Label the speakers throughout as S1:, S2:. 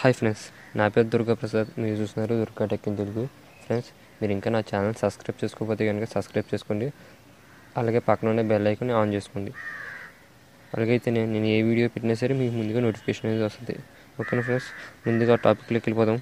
S1: Hi friends, నా పేరు దుర్గాప్రసాద్. మీరు చూస్తున్నారు Durga tech in Telugu. Friends, మీరు ఇంకా నా ఛానల్ సబ్స్క్రైబ్ చేసుకోకపోతే కనుక సబ్స్క్రైబ్ చేసుకోండి. అలాగే పక్కన ఉండే బెల్ ఐకాన్ ఆన్ చేసుకోండి. అలాగైతే నేను ఏ వీడియో పెట్టినా సరే మీకు ముందుగా నోటిఫికేషన్ అనేది వస్తుంది. ఓకేనా ఫ్రెండ్స్, ముందుగా టాపిక్లోకి వెళ్ళిపోదాం.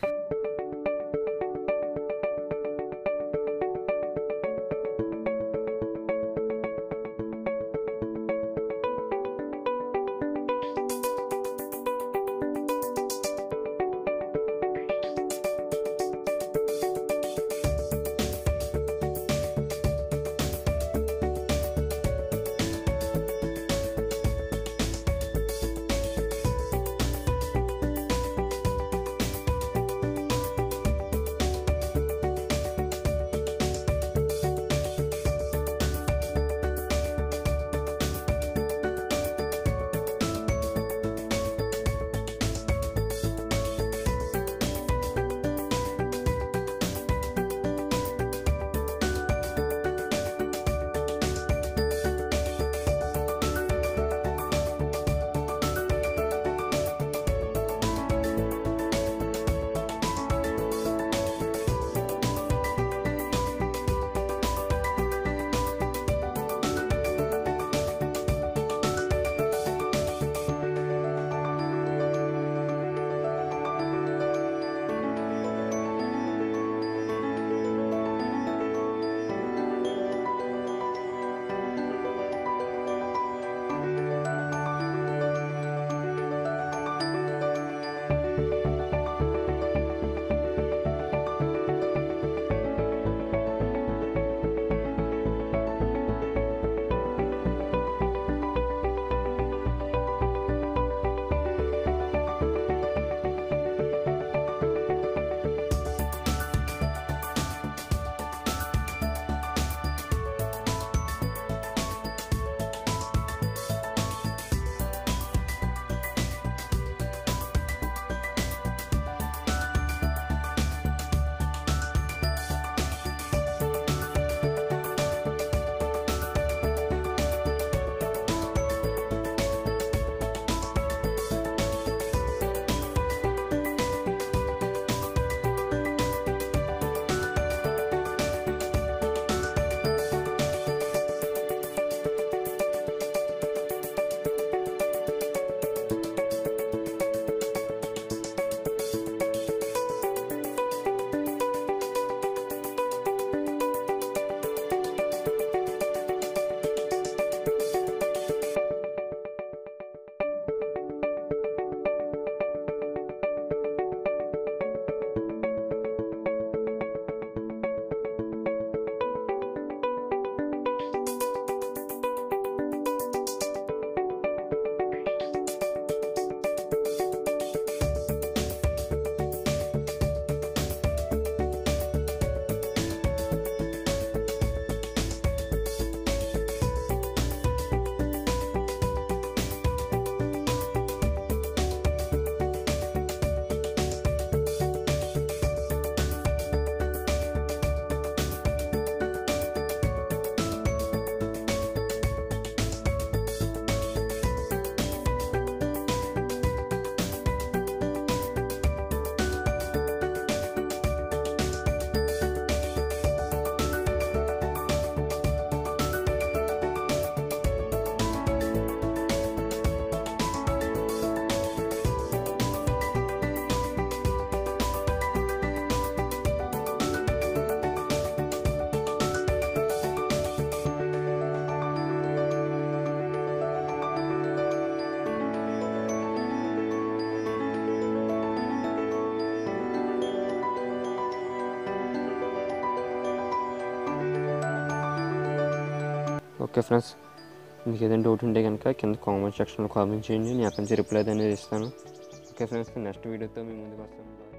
S1: ఓకే ఫ్రెండ్స్, మీకు ఏదైనా డౌట్ ఉంటే కనుక కింద కామెంట్ సెక్షన్లో కామెంట్ చేయండి. నేను అక్కడి నుంచి రిప్లై అనేది ఇస్తాను. ఓకే ఫ్రెండ్స్, నెక్స్ట్ వీడియోతో మీ ముందుకు వస్తాను.